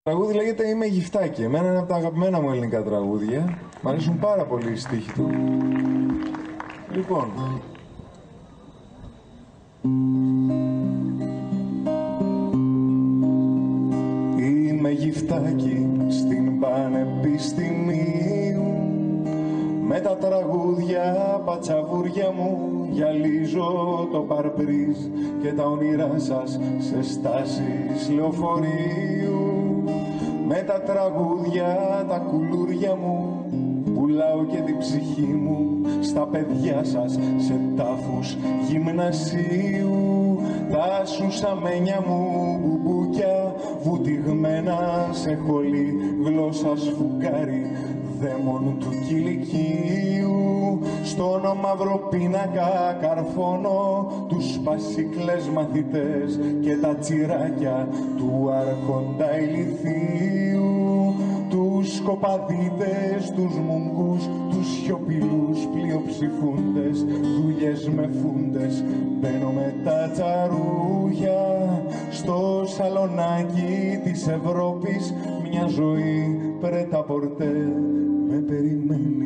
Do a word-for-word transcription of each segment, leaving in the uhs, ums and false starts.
Το τραγούδι λέγεται «Είμαι γυφτάκι». Εμένα είναι από τα αγαπημένα μου ελληνικά τραγούδια. Μ' αρέσουν πάρα πολύ οι στίχοι του. Λοιπόν. Είμαι γυφτάκι στην πανεπιστημίου. Με τα τραγούδια, πατσαβούρια μου, γυαλίζω το παρπρίζ και τα όνειρά σας σε στάσεις λεωφορείου. Με τα τραγούδια, τα κουλούρια μου, πουλάω και την ψυχή μου στα παιδιά σας σε τάφους γυμνασίου. Τα σουσαμένια μου μπουμπούκια βουτυγμένα σε χολή γλώσσα σφουγγάρι δαίμον του κηλικίου. Στον μαύρο πίνακα καρφώνω τους πασίκλες μαθητές και τα τσιράκια του άρχοντα ηλιθίου. Τους κοπαδίτες, τους μουγκούς, τους σιωπηλούς πλειοψηφούντες, δουλειές με φούντες, μπαίνω με τα τσαρούχια. Στο σαλονάκι της Ευρώπης μια ζωή πρέτα πορτέ με περιμένει.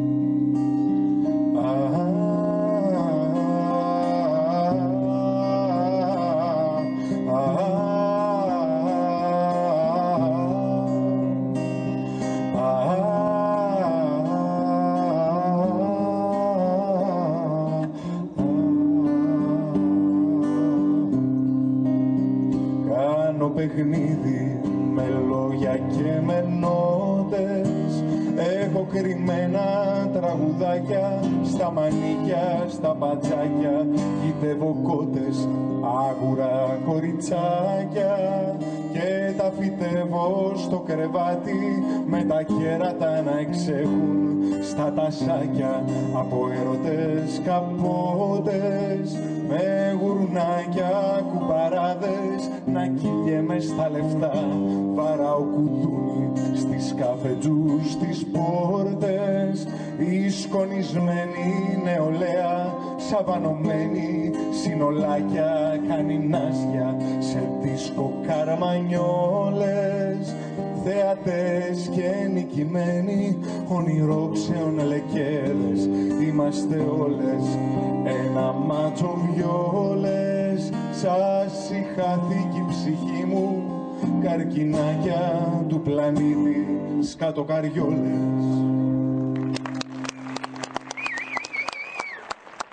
Κάνω παιχνίδι με λόγια και με νότες. Έχω κρυμμένα τραγουδάκια στα μανίκια, στα μπατζάκια. Γητεύω κότες, άγουρα κοριτσάκια και τα φυτεύω στο κρεβάτι με τα κέρατα να εξέχουν στα τασάκια από έρωτες καπότες. Με γουρνάκια, κουπαράδες να κυλιέμαι στα λεφτά. Βαράω κουτούνι στις καφετζούς τις πόρτες. Η σκονισμένη νεολαία σαβανωμένη συνολάκια κάνει νάσια σε δίσκο καρμανιόλες. Θεατές και νικημένοι ονειρόψεων λεκέδες είμαστε όλες ένα μάτσο βιόλες. Σας είχα θήκη η ψυχή μου καρκινάκια του πλανήτη σκατοκαριόλες.